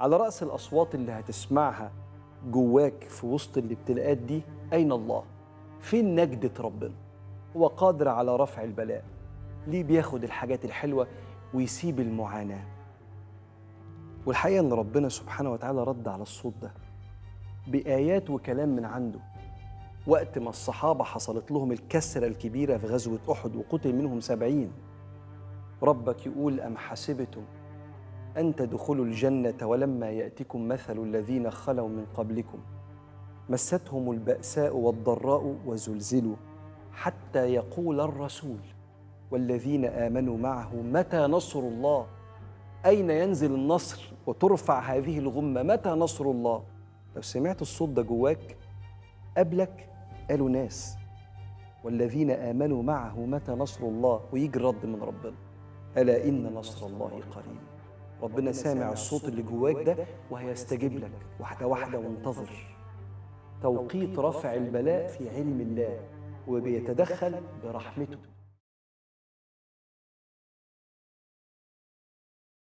على رأس الأصوات اللي هتسمعها جواك في وسط الابتلاءات دي، أين الله؟ فين نجدة ربنا؟ هو قادر على رفع البلاء. ليه بياخد الحاجات الحلوة ويسيب المعاناة؟ والحقيقة إن ربنا سبحانه وتعالى رد على الصوت ده بآيات وكلام من عنده. وقت ما الصحابة حصلت لهم الكسرة الكبيرة في غزوة أحد وقتل منهم 70، ربك يقول: أم حسبتم أن تدخلوا الجنة ولما يأتكم مثل الذين خلوا من قبلكم مستهم البأساء والضراء وزلزلوا حتى يقول الرسول والذين آمنوا معه متى نصر الله؟ أين ينزل النصر وترفع هذه الغمة؟ متى نصر الله؟ لو سمعت الصوت ده جواك، قبلك قالوا ناس والذين آمنوا معه متى نصر الله، ويجي الرد من ربنا: ألا إن نصر الله قريب. ربنا سامع الصوت اللي جواك ده وهيستجيب لك واحدة واحدة، وانتظر. توقيت رفع البلاء في علم الله وبيتدخل برحمته.